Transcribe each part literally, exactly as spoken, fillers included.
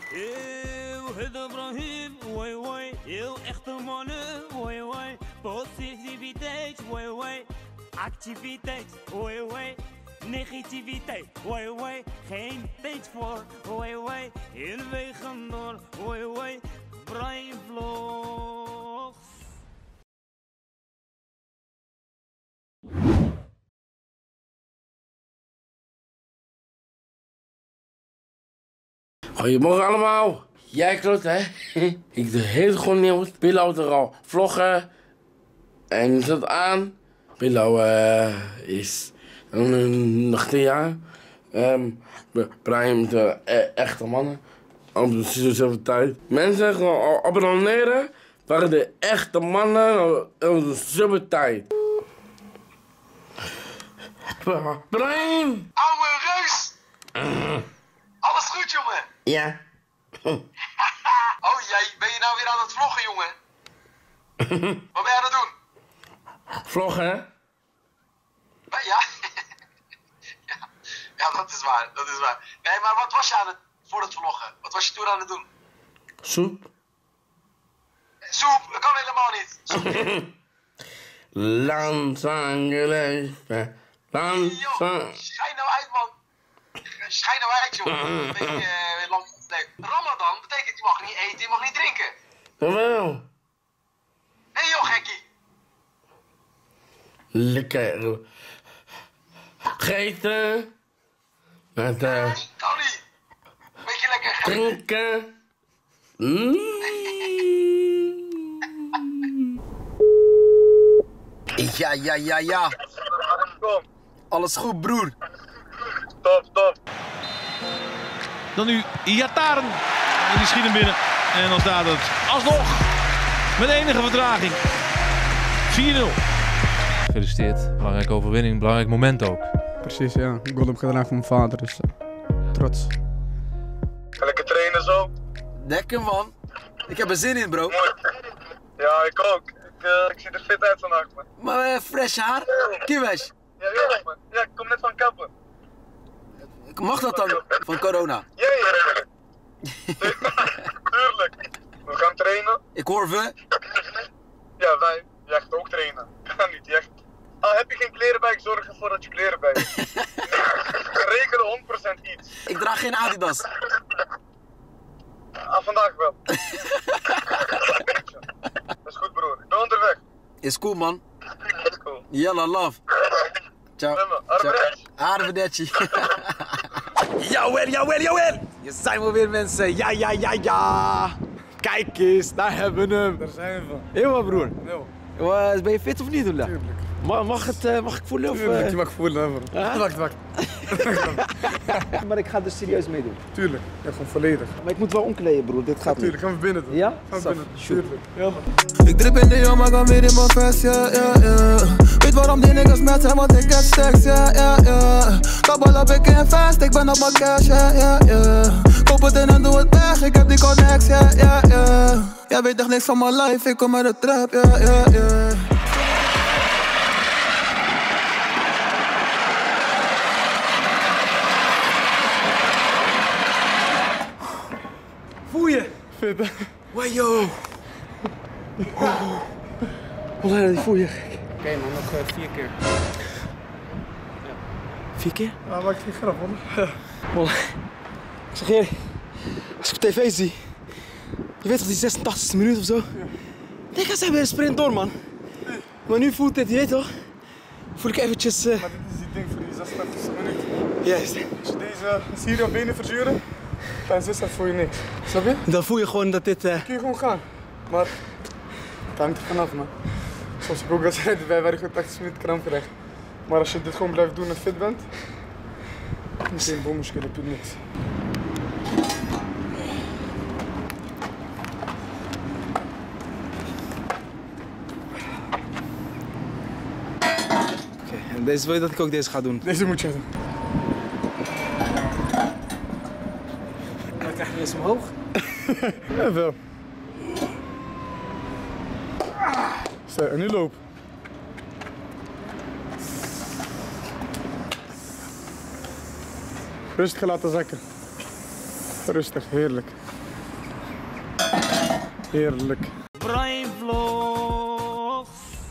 Eeuw, het Ibrahim, woi woi. Heel echte mannen, woi woi. Positiviteit, woi woi. Activiteit, woi woi. Negativiteit, woi woi. Geen tijd voor, woi woi. In wegen door, woi woi. Brian Vlogs. Goedemorgen allemaal. Jij kloot, hè? Ik doe heel goed nieuws. Pillow er al vloggen. En zet aan. Pillow uh, is nog tien jaar. Um, Brian de uh, echte mannen. Op precies dezelfde tijd. Mensen gewoon abonneren. Waren de echte mannen op dezelfde tijd. Brian! Ouwe reus! Uh. Alles goed, jongen? Ja. Oh jij, ben je nou weer aan het vloggen, jongen? Wat ben je aan het doen? Vloggen, hè? Ja. ja. Ja, dat is waar, dat is waar. Nee, maar wat was je aan het, voor het vloggen? Wat was je toen aan het doen? Soep. Soep, dat kan helemaal niet. Soep. Lang zijn geleven. Lang zijn... Schijn nou uit, man. Schijn nou uit, jongen. Een beetje uh, lang. Nee. Ramadan betekent je mag niet eten, je mag niet drinken. Jawel. Nee joh, gekkie. Lekker. Gegeten. Met uh, nee, kan niet. Beetje lekker gegeten. drinken. Mm. Ja, ja, ja, ja. Alles goed, broer. Top, top. Dan nu Iataren. Die schiet hem binnen. En dan staat het alsnog met enige vertraging. vier nul. Gefeliciteerd. Belangrijke overwinning. Belangrijk moment ook. Precies, ja. Ik wil hem gedaan voor mijn vader, dus uh, trots. Ga lekker trainen zo. Lekker, man. Ik heb er zin in, bro. Ja, ik ook. Ik, uh, ik zie er fit uit vandaag, man. Maar uh, fresh haar? Kiwesh. Ja, ja, man. Ja, ik kom net van kappen. Mag dat dan van corona? Ja, ja. Tuurlijk. We gaan trainen. Ik hoor we. Ja, wij. Jij gaat ook trainen. Ga niet, jij. Al heb je geen kleren bij, ik zorg ervoor dat je kleren bij hebt. Rekenen honderd procent iets. Ik draag geen Adidas. Ah, vandaag wel. Dat is goed, broer. Ik ben onderweg. Is cool, man. Dat is cool. Yalla, love. Ciao. Arrivederci. Jawel, jawel, jawel! Hier zijn we weer, mensen. Ja, ja, ja, ja. Kijk eens, daar hebben we hem. Daar zijn we. Helemaal, broer. Ja. Uh, ben je fit of niet, Oela? Tuurlijk. Mag, mag, het, uh, mag ik voelen? Of, Tuurlijk, uh... je mag voelen, hè, bro. Huh? Wacht, wacht. Maar ik ga dus serieus meedoen. Tuurlijk, ja, gewoon volledig. Maar ik moet wel omkleden, broer. Dit gaat Tuurlijk, gaan we binnen doen. Ja? Gaan we Saf. binnen. Shoot. Tuurlijk. Ja, man. Ik drip in de jong, maar kan weer in mijn vest, ja, ja, ja. Weet waarom die niggas met zijn, want ik heb stacks, ja, ja, ja. Kabbel op, ik invest, ik ben op mijn cash, ja, ja, ja. Koop het in en doe het weg, ik heb die connects, ja, ja, ja. Jij weet echt niks van mijn life, ik kom uit de trap, ja, ja, ja. Voel je? Fit, hè? Wajo. Oh. Wat die voel je gek. Oké, okay, man, nog uh, vier keer. Ja. Vier keer? Ja, maak geen grap, man. Ja. Wallah. Ik zeg je, als ik op tv zie, je weet toch die zesentachtigste minuut of zo? Ja. Ik denk, zijn weer een sprint door, man. Nee. Maar nu voelt dit, je weet toch? Voel ik eventjes... Uh... Maar dit is die ding voor die zesentachtigste minuut. Juist. Als je deze, als hier jouw benen verzuren, tijdens wedstrijd voel je niks. Snap je? Dan voel je gewoon dat dit... Uh... Dan kun je gewoon gaan. Maar het hangt er vanaf, man. Soms heb ik ook wedstrijden bij waar ik gewoon tachtig minuten kramp krijg. Maar als je dit gewoon blijft doen en fit bent, meteen boommuskul heb je niks. Oké, okay, en deze wil je dat ik ook deze ga doen? Deze moet je doen. Dan krijg je eens omhoog. Ja, wel. Zo, en nu loop. Rustig laten zakken. Rustig, heerlijk. Heerlijk. Brian Vlogs.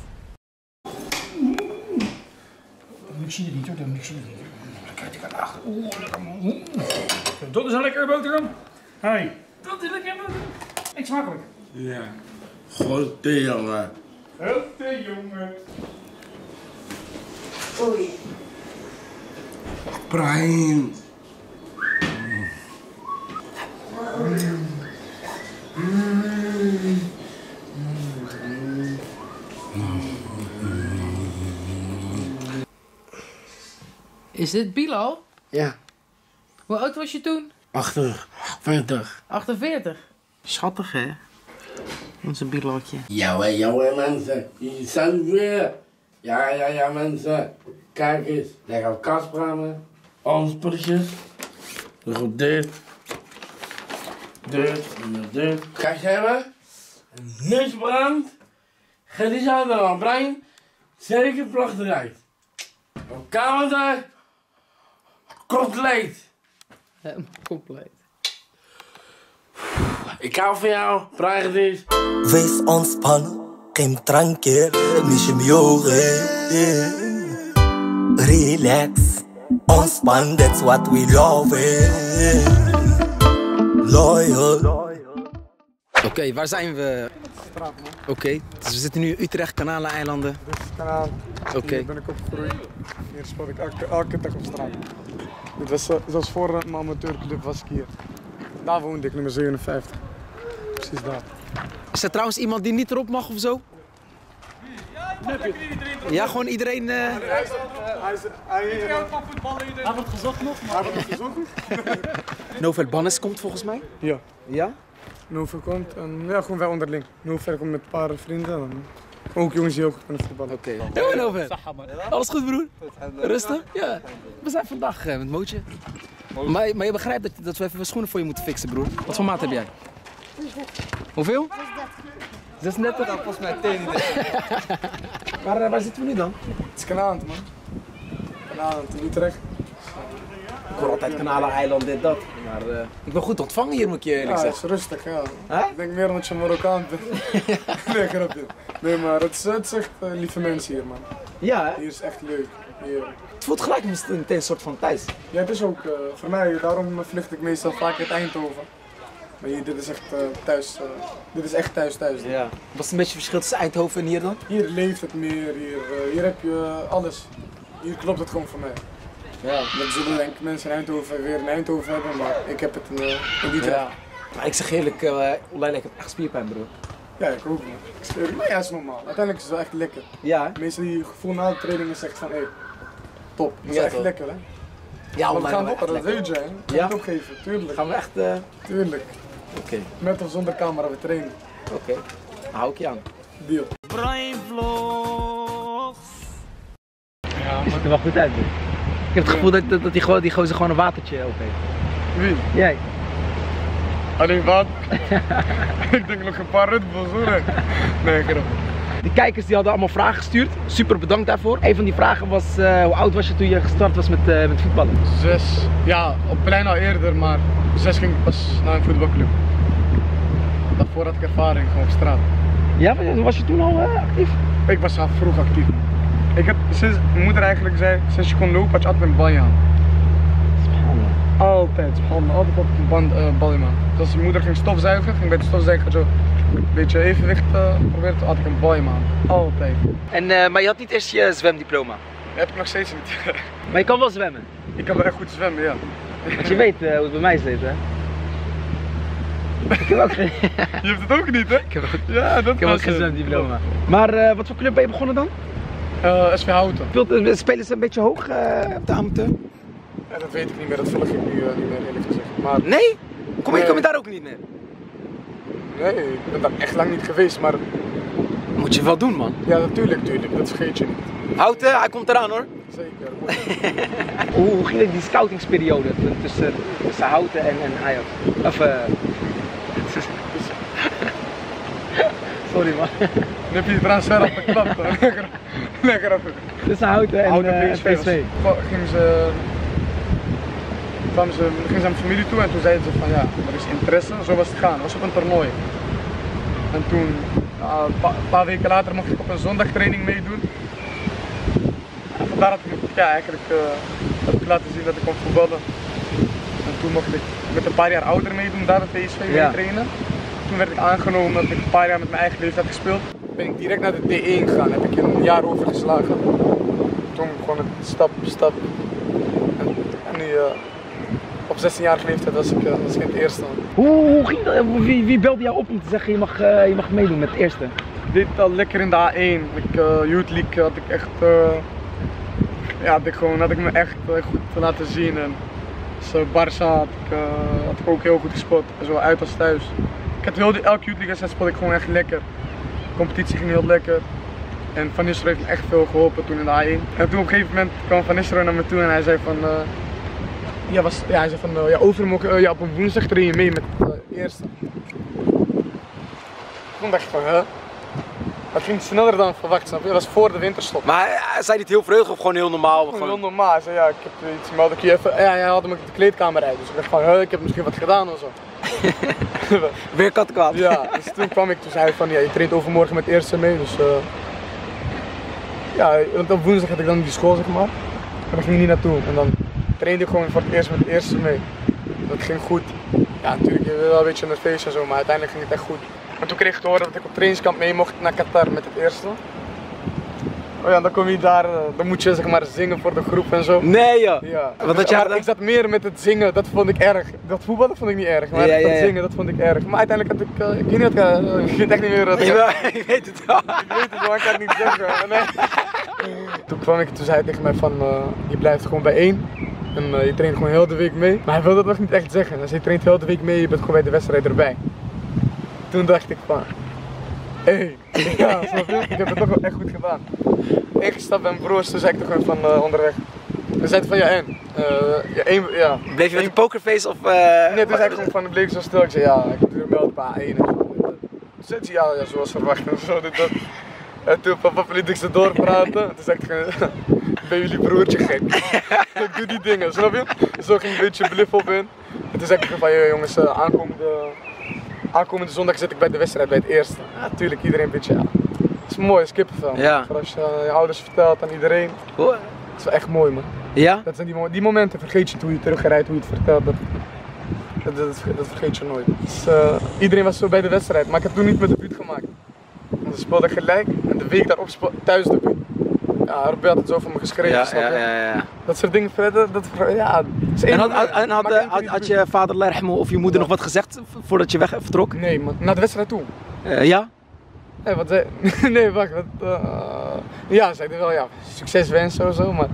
Ik zie het niet hoor, ik zie het niet. Kijk, ik ga achter. Oeh, lekker man. Dat is een lekkere boterham. Hé, dat is een lekkere boterham. Eet smakelijk. Ja. Goed, jongen. Goed, jongen. Oei. Brian. Is dit Bilal? Ja. Hoe oud was je toen? achtenveertig. achtenveertig. Schattig hè? Onze Bilaltje. Ja, hè, ja, hè, mensen. Hier zijn we weer. Ja, ja, ja, mensen. Kijk eens. Lekker op kastbramen. Alle spulletjes. Goed dit. Dit en dit. Kijk hebben. Niks brandt. Ga die zo aan, Brian. Zeker placht eruit. Op kamer compleet. Helemaal compleet. Ik hou van jou, Brian is. Wees ontspannen, geen tranquil, mis je me ogen. Relax, ontspan, that's what we love. Loyal. Oké, okay, waar zijn we? Straat, man. Oké, okay, dus we zitten nu in Utrecht, Kanaaleilanden. Dit is Kanaan. Oké. Okay. Hier ben ik opgegroeid. Hier speel ik elke, elke dag op straat. Dit was uh, zelfs voor uh, mijn amateurclub was ik hier. Daar woonde ik, nummer zevenenvijftig. Precies daar. Is er trouwens iemand die niet erop mag of zo? Ja, gewoon iedereen. Uh... Hij is, hij is, hij van voetballen. Hij wordt gezocht nog. Hij wordt gezocht. Novel Bannes komt volgens mij. Ja. Ja? Novel komt en ja, gewoon wij onderling. Novel komt met een paar vrienden. En ook jongens die ook goed kunnen voetballen. Oké. Okay. Ja, Novel. Alles goed, broer? Rustig? Ja. We zijn vandaag uh, met Mootje. Maar, maar je begrijpt dat, dat we even schoenen voor je moeten fixen, broer. Wat voor maat heb jij? Hoeveel? zesendertig. Dat volgens mij tenen. Maar uh, waar zitten we nu dan? Het is Kanaan, man. Kanaan, in Utrecht. Ik hoor altijd Kanaleiland, dit, dat. Maar uh, ik ben goed ontvangen hier, moet ik je eerlijk ja, zeggen. Ja, het is rustig, ja. Huh? Ik denk meer omdat je Marokkaan bent. Nee, grapje. Nee, maar het is, het is echt uh, lieve mensen hier, man. Ja, hè? Hier is echt leuk. Hier. Het voelt gelijk meteen een soort van thuis. Ja, het is ook uh, voor mij, daarom vlucht ik meestal vaak uit Eindhoven. Maar hier, dit is echt uh, thuis, uh, dit is echt thuis thuis. Ja. Wat is een beetje het verschil tussen Eindhoven en hier dan? Hier leeft het meer, hier, uh, hier heb je uh, alles. Hier klopt het gewoon voor mij. Ja. Dat zullen denk ik mensen in Eindhoven weer in Eindhoven hebben, maar ik heb het in, uh, in Utrecht. Ja. Maar ik zeg eerlijk, uh, online, ik heb echt spierpijn, broer. Ja, ik ook man. Maar ja, is normaal. Uiteindelijk is het wel echt lekker. Ja. Mensen die gevoel na de training zegt van hé, hey, top. Dat is ja, echt top. lekker hè. Ja, maar we gaan op, dat lekker. weet je hè. We gaan ja? het opgeven, tuurlijk. Gaan we echt... Uh... Tuurlijk. Oké. Okay. Met of zonder camera, we trainen. Oké. Okay. Hou ik je aan. Deal. Brian Vlogs. Ja, het ziet er wel goed uit. Ik heb het gevoel dat, dat, dat die, go die gozer gewoon een watertje op heeft. Wie? Jij. Alleen wat? Ik denk nog een paar Red Bulls hoor. Nee, grap. De kijkers die hadden allemaal vragen gestuurd. Super bedankt daarvoor. Een van die vragen was, uh, hoe oud was je toen je gestart was met, uh, met voetballen? Zes. Ja, op plein al eerder, maar zes ging ik pas naar een voetbalclub. Daarvoor had ik ervaring, gewoon op straat. Ja, was je toen al uh, actief? Ik was al vroeg actief. Ik heb, sinds mijn moeder eigenlijk zei, sinds je kon lopen had je altijd een bal in je hand. Altijd, altijd op een band, uh, bal in me. Dus als mijn moeder ging stofzuigen, ging bij de stofzuiger zo een beetje evenwicht uh, proberen, toen had ik een bal in mijn hand. Altijd. En, uh, maar je had niet eerst je zwemdiploma? Dat heb ik nog steeds niet. Maar je kan wel zwemmen? Ik kan wel echt goed zwemmen, ja. Want je weet uh, hoe het bij mij zit, hè? Ik heb ook geen... Je hebt het ook niet, hè? Ik heb ook, ja, dat ik heb ook geen zwemdiploma. Maar uh, wat voor club ben je begonnen dan? Uh, S V Houten. Speelt, spelen ze een beetje hoog uh, op de amateur? Ja, dat weet ik niet meer, dat volg ik nu uh, niet meer eerlijk gezegd. Maar... Nee? Kom je, nee. kom je daar ook niet meer? Nee, ik ben daar echt lang niet geweest, maar... Moet je wel doen, man. Ja, natuurlijk, natuurlijk, dat vergeet je niet. Houten, hij komt eraan hoor. Zeker. hoe, hoe ging het die scoutingsperiode tussen, tussen Houten en, en Ajax? Of... Uh... Sorry man. Nu heb je transfer opgeklapt. Lekker, lekker op. Tussen Houten en uh, P S V. Gingen ze, kwamen ze, gingen ze aan mijn familie toe en toen zeiden ze van ja, er is interesse. Zo was het gaan, dat was op een toernooi. En toen, uh, een pa paar weken later, mocht ik op een zondagtraining meedoen. En vandaar dat ik ja, eigenlijk uh, heb ik laten zien dat ik kon voetballen. En toen mocht ik met een paar jaar ouder meedoen, daar de P S V mee Ja. trainen. Toen werd ik aangenomen dat ik een paar jaar met mijn eigen leeftijd gespeeld. Ben ik direct naar de D één gegaan, heb ik een jaar overgeslagen. Toen gewoon het stap voor stap. En, en nu uh, op zestienjarige leeftijd was ik, uh, was ik in het eerste. Hoe, hoe ging dat? Wie, wie belde jou op om te zeggen je mag, uh, je mag meedoen met het eerste? Ik deed het al lekker in de A één. Ik, uh, Youth League had ik echt, uh, ja, had ik gewoon, had ik me echt uh, goed laten zien. En zo Barça had ik, uh, had ik ook heel goed gespot, zowel uit als thuis. Ik had heel de, elke Youth League wedstrijd spot ik gewoon echt lekker. De competitie ging heel lekker. En Van Nistelrooy heeft me echt veel geholpen toen in de A één. En toen op een gegeven moment kwam Van Nistelrooy naar me toe en hij zei van, uh, ja, was, ja, hij zei van, uh, ja, overmorgen, uh, ja, op een woensdag train je mee met het uh, eerste. Toen dacht ik van, hè? Dat ging sneller dan verwacht, snap je? Dat was voor de winterstop. Maar hij zei niet heel vreugdig of gewoon heel normaal? Gewoon heel normaal. Hij zei, ja, ik heb iets gemeld, ik je even, ja, hij haalde me de kleedkamer uit. Dus ik dacht van, hè, ik heb misschien wat gedaan of zo. Weer kat kwaad. Ja, dus toen kwam ik, toen zei hij van, ja, je traint overmorgen met het eerste mee, dus uh, ja, want op woensdag had ik dan die school, zeg maar. En dan ging ik niet naartoe. En dan trainde ik gewoon voor het eerst met het eerste mee. Dat ging goed. Ja, natuurlijk, je wil wel een beetje nerveus en zo, maar uiteindelijk ging het echt goed. En toen kreeg ik te horen dat ik op trainingskamp mee mocht naar Qatar met het eerste. Oh ja, dan kom je daar, dan moet je zeg maar zingen voor de groep en zo. Nee joh! Ja. Wat had jij maar ik zat meer met het zingen, dat vond ik erg. Dat voetballen vond ik niet erg, maar ja, ja, dat ja. zingen, dat vond ik erg. Maar uiteindelijk had ik, uh, ik weet niet, uh, ik weet echt niet meer wat ik ja, ik weet het wel. Ik weet het wel, ik kan het niet zeggen. Nee. Toen kwam ik, toen zei hij tegen mij van, uh, je blijft gewoon bij één. En uh, je traint gewoon heel de week mee. Maar hij wilde dat nog niet echt zeggen. Dus je traint heel de week mee, je bent gewoon bij de wedstrijd erbij. Toen dacht ik van, hé, hey, ja, snap je? Ik heb het toch wel echt goed gedaan. Ingestapt bij mijn broers, toen zei ik toch gewoon van uh, onderweg. Toen zei hij van, ja en? Uh, ja, één, ja. Bleef je met een pokerface of? Uh... Nee, toen zei ik gewoon van, bleef zo stil. Ik zei, ja, ik doe wel op A één en zo. Toen zei hij, ja, ja, zoals verwacht en zo, dit, dat. En toen papa liet ik ze doorpraten. Toen zei ik gewoon, ben jullie broertje gek? Ik doe die dingen, snap je? Zo ging een beetje blif op in. En toen zei ik van, ja, jongens, uh, aankomende, aankomende zondag zit ik bij de wedstrijd, bij het eerste. Ja, natuurlijk, iedereen een beetje, ja. Het is mooi, het is kippenvel. Ja. Voor als je uh, je ouders vertelt aan iedereen. Oh. Het is wel echt mooi, man. Ja? Dat zijn die, mo die momenten, vergeet je hoe je terugrijdt, hoe je het vertelt. Dat, dat, dat, dat vergeet je nooit. Dus, uh, iedereen was zo bij de wedstrijd, maar ik heb toen niet mijn debuut gemaakt. Want dan speelde ik gelijk en de week daarop thuis debuut. Ja, Robert had het zo voor me geschreven, Ja, snap je? ja, ja, ja. Dat soort dingen verder, dat, ja. Is En had, had, en had, had, had je vader Lerhmo of je moeder nog wat gezegd voordat je weg vertrok? Nee, man. Naar de wedstrijd toe. Uh, ja? Nee, wat zei... nee, wacht. Wat, uh... Ja, ze zeiden wel, ja, succes wensen of zo, maar...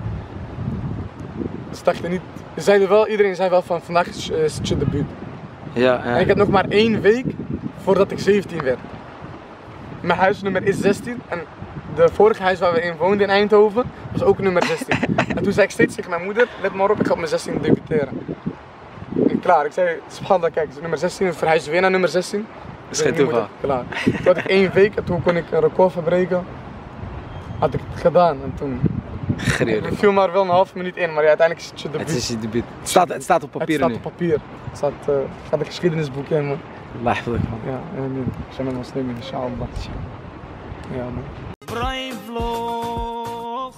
Ze dachten niet... Ze zeiden wel, iedereen zei wel van, vandaag is, is het je debuut. Ja, ja. En ik heb nog maar één week voordat ik zeventien werd. Mijn huisnummer is zestien en de vorige huis waar we in woonden in Eindhoven was ook nummer zestien. En toen zei ik steeds tegen mijn moeder, let maar op, ik ga op mijn zestien debuteren. En klaar, ik zei, Schanda, kijk, het is nummer zestien, we verhuizen weer naar nummer zestien. Dat is geen toeval. Klaar. Toen had ik één week en toen kon ik een record verbreken. Had ik het gedaan en toen... Gruwelijk. Ik viel maar wel een half minuut in, maar ja, uiteindelijk is het je debuut. Het is je debuut. Het staat, het staat op papier Het nu. staat op papier. Het staat, uh, staat een geschiedenisboek in, man. Laagelijk, man. Ja, en nu zijn we nog steeds in de sjaal. Ja, man. Brian Vlogs.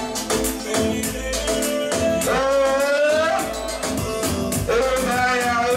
Yeah.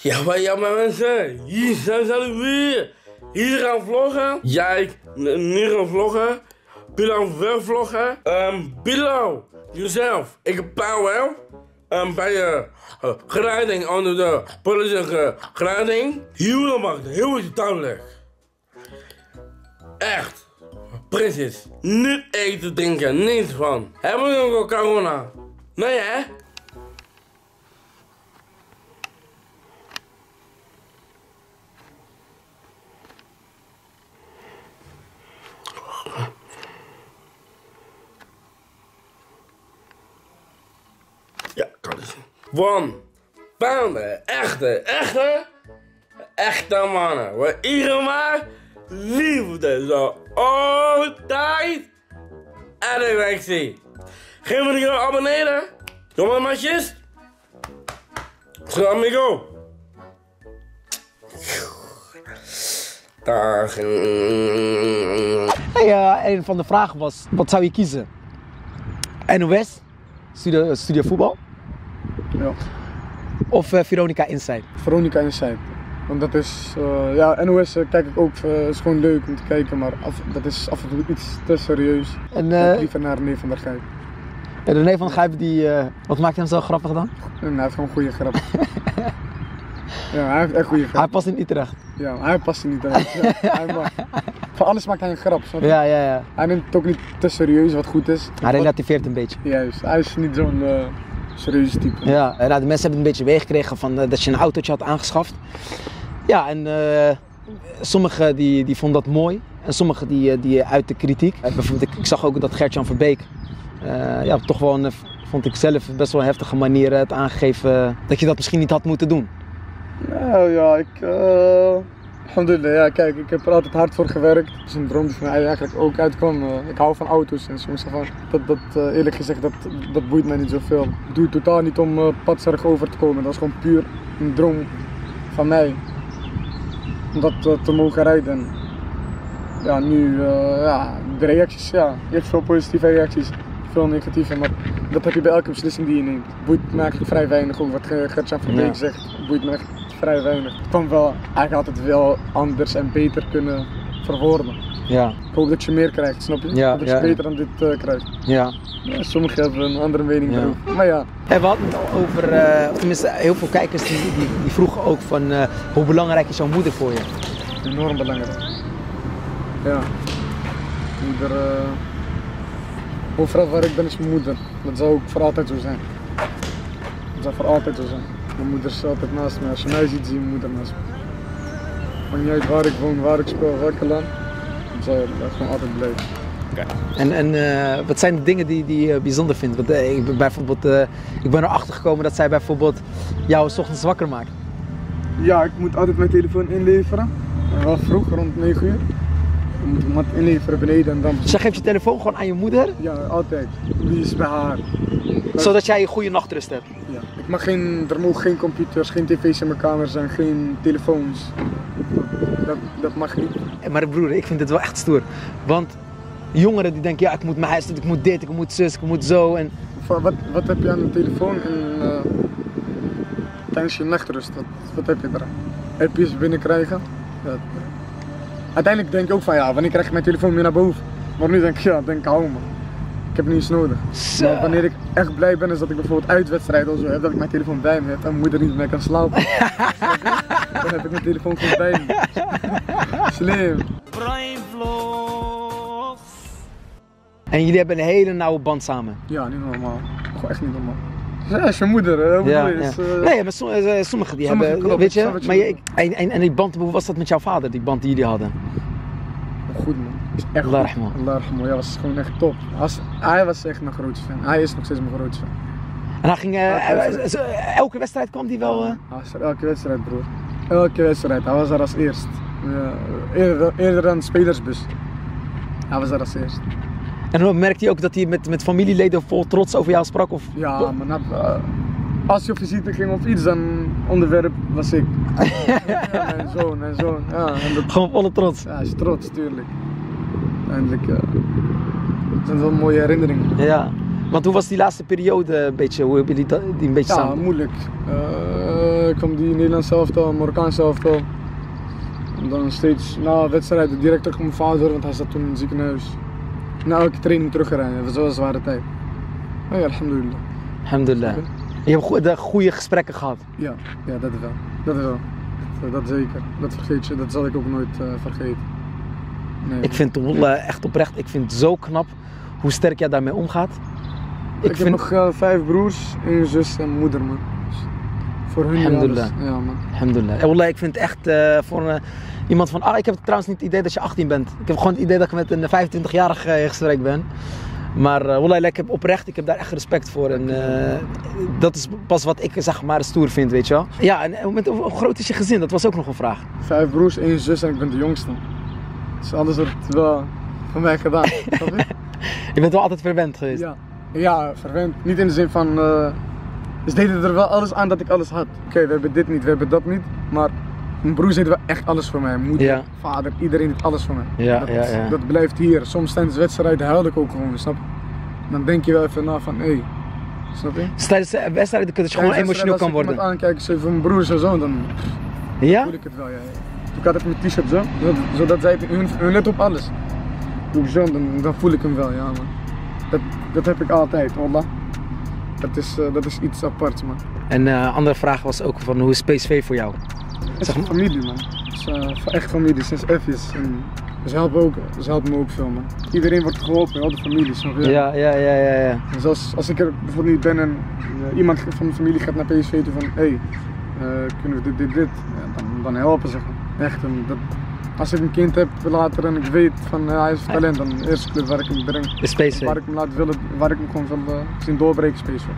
Ja, maar, ja, maar mensen, hier zijn ze weer. Hier gaan vloggen. Jij, nu gaan vloggen. Bilal wel vloggen. Um, Bilal, jezelf. Ik heb Powell. Um, bij je uh, grading onder de politieke grading. Heel makkelijk, heel iets duidelijk. Echt. Precies. Niet eten, drinken, niets van. Hebben we nog wel corona? Nee, hè? Ja, kan het zien. Van banden, echte, echte, echte mannen. We iedere maar liefde zo altijd en de weg zie. Geef me die abonneren. Jongen, matjes. Zo, amigo. Dag. Hey, uh, een van de vragen was, wat zou je kiezen? N O S, Studio, Studio Voetbal? Ja. Of uh, Veronica Inside? Veronica Inside. Want dat is, uh, ja, N O S uh, kijk ik ook, uh, is gewoon leuk om te kijken, maar af, dat is af en toe iets te serieus. En, uh, ik liever naar René van der Gijp. En René van der Gijp, die, uh, wat maakt hem zo grappig dan? En hij heeft gewoon goede grappen. Ja, hij heeft echt goede grappen. Hij past in Utrecht. Ja, hij past in Utrecht. Ja, hij mag, van alles maakt hij een grap. Ja, ja, ja. Hij neemt het ook niet te serieus, wat goed is. Hij relativeert een beetje. Juist, hij is niet zo'n uh, serieuze type. Ja, nou, de mensen hebben een beetje meegekregen van uh, dat je een autootje had aangeschaft. Ja, en uh, sommigen die, die vonden dat mooi en sommigen die, die uit de kritiek. Uh, bijvoorbeeld, ik, ik zag ook dat Gert-Jan Verbeek, uh, ja, toch wel een, vond ik zelf best wel een heftige manier het aangegeven uh, dat je dat misschien niet had moeten doen. Nou ja, ik, uh, alhamdulillah, ja, kijk, ik heb er altijd hard voor gewerkt. Het is een droom die van mij eigenlijk ook uitkwam. Uh, ik hou van auto's en soms van. Dat, dat, uh, eerlijk gezegd, dat, dat boeit mij niet zoveel. Ik doe het totaal niet om uh, patserig over te komen. Dat is gewoon puur een droom van mij. Om dat uh, te mogen rijden. Ja, nu, uh, ja, de reacties, ja. Je hebt veel positieve reacties, veel negatieve, maar dat heb je bij elke beslissing die je neemt. Het boeit me eigenlijk vrij weinig, ook wat Gert-Jan Verbeek ja. zegt. Het boeit me echt vrij weinig. Het kan wel, eigenlijk had het wel anders en beter kunnen verwoorden. Ja. Ik hoop dat je meer krijgt, snap je? Ja, dat je ja, beter ja. dan dit uh, krijgt. Ja. Ja, sommigen hebben een andere mening ja. daarover. Maar ja. En we hadden het al over, uh, tenminste heel veel kijkers die, die, die vroegen ook van uh, hoe belangrijk is jouw moeder voor je? Enorm belangrijk. Ja. Moeder, uh, overal waar ik ben is mijn moeder. Dat zal ook voor altijd zo zijn. Dat zal voor altijd zo zijn. Mijn moeder is altijd naast me. Als je mij ziet, zie je mijn moeder naast me. Maakt niet uit waar ik woon, waar ik speel, welke land. Dan zal je gewoon altijd blijven. Okay. En, en uh, wat zijn de dingen die, die je bijzonder vindt? Want, uh, ik, ben bijvoorbeeld, uh, ik ben erachter gekomen dat zij bijvoorbeeld jou 's ochtends wakker maakt. Ja, ik moet altijd mijn telefoon inleveren. Wel vroeg, rond negen uur. Je moet hem altijd inleveren beneden en dan... Dus jij geeft je telefoon gewoon aan je moeder? Ja, altijd. Die is bij haar. Zodat jij een goede nachtrust hebt? Ja. Ik mag geen, er mogen geen computers, geen tv's in mijn kamer zijn, geen telefoons. Dat, dat mag niet. Maar broer, ik vind dit wel echt stoer. Want jongeren die denken, ja, ik moet mijn huis, ik moet dit, ik moet zus, ik moet zo. En... Wat, wat heb je aan een telefoon en, uh, tijdens je nachtrust? Wat, wat heb je eraan? Appjes binnenkrijgen? Dat, uiteindelijk denk ik ook van, ja, wanneer krijg ik mijn telefoon weer naar boven? Maar nu denk ik, ja, denk ik, hou me. Ik heb het niet eens nodig. Maar wanneer ik echt blij ben, is dat ik bijvoorbeeld uitwedstrijd of zo heb, dat ik mijn telefoon bij me heb en mijn moeder niet meer kan slapen. Dan heb ik mijn telefoon gewoon bij me. Slim. En jullie hebben een hele nauwe band samen? Ja, niet normaal. Gewoon echt niet normaal. Ja, is je moeder, hè? Ja, is, ja. uh... Nee, maar sommigen sommige die sommige hebben, klopt, weet je, je maar je, en, en, en die band, hoe was dat met jouw vader, die band die jullie hadden? Goed man, is echt Allah goed. Allah rahman, ja, was gewoon echt top. Als, hij was echt mijn grootste fan, hij is nog steeds mijn grootste fan. En hij ging, uh, elke, elke wedstrijd kwam hij wel? Uh... Hij was er elke wedstrijd broer, elke wedstrijd, hij was er als eerst. Ja, eerder, eerder dan de spelersbus, hij was er als eerst. En dan merkte hij ook dat hij met, met familieleden vol trots over jou sprak? Of... Ja, maar uh, als je op visite ging of iets, dan onderwerp was ik. Ja, mijn zoon, mijn zoon. Ja, en dat... Gewoon volle trots? Ja, hij is trots, tuurlijk. Eindelijk, uh, dat zijn wel mooie herinneringen. Ja, want hoe was die laatste periode een beetje, hoe hebben jullie die een beetje ja, samen? moeilijk. Uh, uh, kwam die Nederlands elftal, Marokkaans elftal. En dan steeds na wedstrijden direct terug met mijn vader, want hij zat toen in het ziekenhuis. Na elke training teruggereden, dat was wel een zware tijd. Oh ja, alhamdulillah. Alhamdulillah. Je hebt go de goede gesprekken gehad? Ja, ja, dat wel. Dat wel. Dat, dat zeker. Dat vergeet je, dat zal ik ook nooit uh, vergeten. Nee, ik vind het uh, echt oprecht, ik vind het zo knap hoe sterk jij daarmee omgaat. Ik, ik vind... heb nog uh, vijf broers, één zus en moeder, man. Dus voor hun Alhamdulillah. Ja, man. Alhamdulillah. Ja, wallah, ik vind het echt uh, voor uh, iemand van, ah, ik heb trouwens niet het idee dat je achttien bent. Ik heb gewoon het idee dat ik met een vijfentwintigjarige uh, in gesprek ben. Maar uh, wallah, ik heb oprecht, ik heb daar echt respect voor. En uh, dat is pas wat ik zeg maar stoer vind, weet je wel. Ja, en met, hoe groot is je gezin? Dat was ook nog een vraag. Vijf broers, één zus en ik ben de jongste. Dus alles wordt wel van mij gedaan. Je bent wel altijd verwend geweest? Ja, ja verwend. Niet in de zin van, uh, ze deden er wel alles aan dat ik alles had. Oké, okay, we hebben dit niet, we hebben dat niet, maar mijn broers deden wel echt alles voor mij. Moeder, ja. vader, iedereen deed alles voor mij. Ja, dat, ja, ja. dat blijft hier. Soms tijdens wedstrijden huil ik ook gewoon, snap je? Dan denk je wel even na van, hé, hey, snap je? Dus tijdens de wedstrijden dat je gewoon emotioneel kan worden? Als ik aankijk, zo van mijn broers en zo, dan ja? voel ik het wel, ja. Ik had het met t-shirt zo, zodat zij, hun, hun let op alles. Doe zo, dan, dan voel ik hem wel, ja man. Dat, dat heb ik altijd, wallah. Dat is, uh, dat is iets aparts, man. En een uh, andere vraag was ook van, hoe is P S V voor jou? Het is zeg familie, man. Het is uh, echt familie, sinds F's. En ze helpen ook, ze helpen me ook veel, man. Iedereen wordt geholpen, al de familie, snap je? Ja, ja, ja, ja, ja. Dus als, als ik er bijvoorbeeld niet ben en uh, iemand van mijn familie gaat naar P S V toe van, hé, hey, uh, kunnen we dit, dit, dit, ja, dan, dan helpen ze gewoon. Echt, en dat, als ik een kind heb later en ik weet van uh, hij is talent, dan de eerste club waar ik hem breng, is P S V. Waar ik hem laat willen, waar ik hem gewoon wil uh, zien doorbreken, is P S V.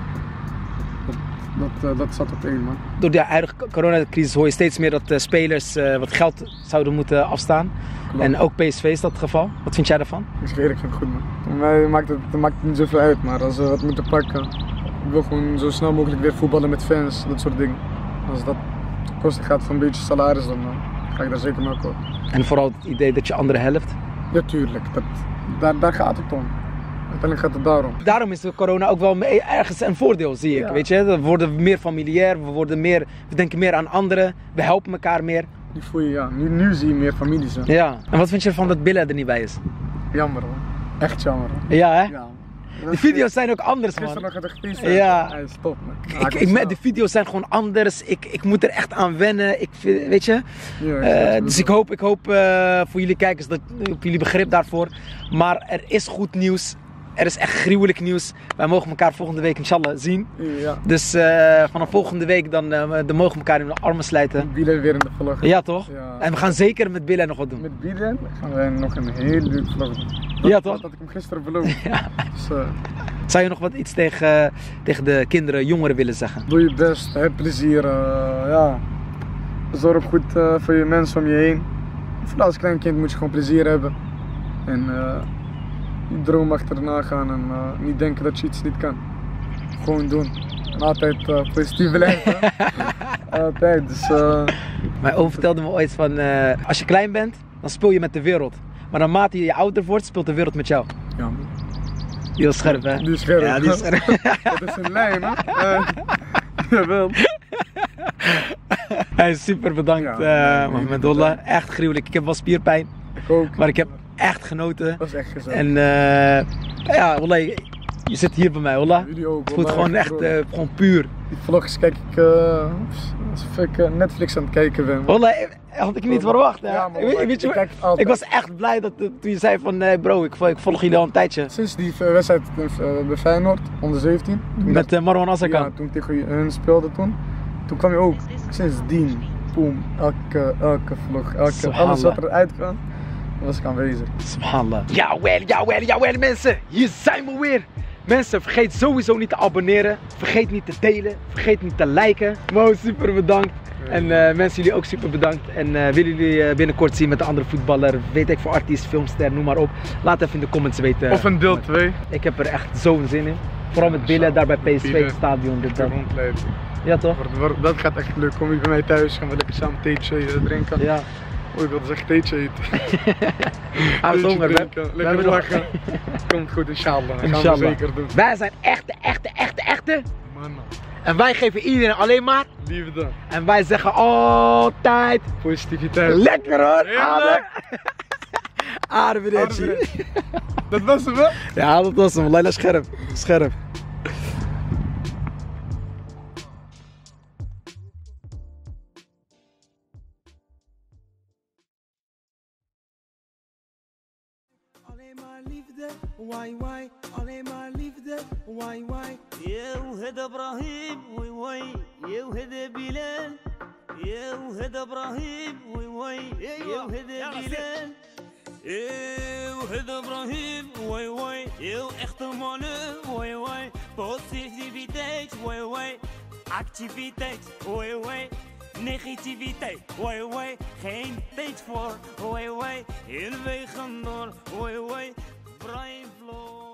Dat, uh, dat zat op één, man. Door de huidige coronacrisis hoor je steeds meer dat uh, spelers uh, wat geld zouden moeten afstaan. Klopt. En ook P S V is dat het geval. Wat vind jij daarvan? Ik zweer, ik vind het goed, man. Voor mij maakt het, het maakt het niet zoveel uit, maar als we wat moeten pakken, ik wil gewoon zo snel mogelijk weer voetballen met fans, dat soort dingen. Als dat kosten gaat van een beetje salaris, dan uh, ga ik daar zeker mee akkoord. En vooral het idee dat je andere helft? Ja, tuurlijk. Dat, daar, daar gaat het om. Uiteindelijk gaat het daarom. Daarom is de corona ook wel ergens een voordeel, zie ik. Ja. Weet je? We worden meer familiair, we, worden meer, we denken meer aan anderen, we helpen elkaar meer. Nu voel je, ja. Nu, nu zie je meer families. Hè. Ja. En wat vind je ervan dat Billa er niet bij is? Jammer, man. Echt jammer. Man. Ja, hè? Ja. De video's zijn ook anders, man. Gisteren nog het gefietst. Ja. Hij is top, man. Ik, ik, ik, de video's zijn gewoon anders. Ik, ik moet er echt aan wennen. Ik, weet je? Ja, uh, dus ik hoop, ik hoop uh, voor jullie kijkers dat op jullie begrip daarvoor. Maar er is goed nieuws. Er is echt gruwelijk nieuws. Wij mogen elkaar volgende week inshallah zien. Ja. Dus uh, vanaf volgende week dan, uh, dan mogen we elkaar in de armen slijten. Bilal weer in de vlog. Ja toch? Ja. En we gaan zeker met Bilal nog wat doen. Met Bilal gaan we nog een heel leuk vlog doen. Dat, ja toch? Dat had ik hem gisteren beloofd. Ja. Dus, uh, zou je nog wat iets tegen, uh, tegen de kinderen, jongeren willen zeggen? Doe je best, heb plezier. Uh, ja. Zorg goed uh, voor je mensen om je heen. Vooral als klein kind moet je gewoon plezier hebben. En uh, je droom achterna gaan en uh, niet denken dat je iets niet kan. Gewoon doen. En altijd uh, positief blijven. Altijd. Dus, uh... Mijn oom vertelde me ooit van, uh, als je klein bent, dan speel je met de wereld. Maar naarmate je ouder wordt, speelt de wereld met jou. Ja, man. Die is scherp, hè? Die is scherp. Ja, die is scherp. Dat is een lijn, hè? Uh, jawel. Hey, super bedankt, ja, uh, man. Met Dolla. Echt gruwelijk. Ik heb wel spierpijn. Ik ook. Maar ik heb echt genoten. Dat is echt gezellig. En uh, ja, Wallah, je, je zit hier bij mij, Wallah. Jullie ook. Het voelt gewoon echt uh, gewoon puur. Die vlogs kijk ik uh, alsof ik uh, Netflix aan het kijken ben. Wallah, had ik niet verwacht. Hè? Ja, man, weet, weet je, ik, ik was echt blij dat, toen je zei van nee bro, ik, ik volg jullie al een tijdje. Sinds die wedstrijd bij Feyenoord, onder zeventien. Met uh, Marwan Azarkan. Ja, toen ik tegen hun speelde toen. Toen kwam je ook. Sindsdien, boom, elke, elke vlog, elke, alles wat eruit kwam, was ik aanwezig. Subhanallah. Jawel, jawel, jawel mensen, hier zijn we weer. Mensen, vergeet sowieso niet te abonneren, vergeet niet te delen, vergeet niet te liken. Mo, super bedankt. En uh, mensen, jullie ook super bedankt. En uh, willen jullie uh, binnenkort zien met een andere voetballer, weet ik voor artiest, filmster, noem maar op. Laat even in de comments weten. Of een deel twee. Ik heb er echt zo'n zin in. Vooral met Billen daar bij P S V het stadion. Dit dan. Ja toch? Dat gaat echt leuk. Kom je bij mij thuis, gaan we lekker samen theetje drinken. Ja. Oh, ik wilde zeggen theetje eten. Hij is honger, drinken, we lekker lachen. Komt goed, inshallah. Dat gaan we zeker doen. Wij zijn echte, echte, echte, echte mannen. En wij geven iedereen alleen maar liefde. En wij zeggen altijd positiviteit. Lekker hoor! Arrivederci. Dat was hem hè? Ja, dat was hem. Leila scherp. Scherp. Alleen maar liefde, why why, alleen maar liefde, why why. يا وهذا ابراهيم وي وي يا وهذا بلال يا وهذا ابراهيم وي وي يا وهذا بلال يا وهذا ابراهيم وي وي يا احتمال وي وي positiviteit وي وي activiteit وي وي negativiteit وي وي geen tijd voor وي وي in wegen door وي وي Brian Floor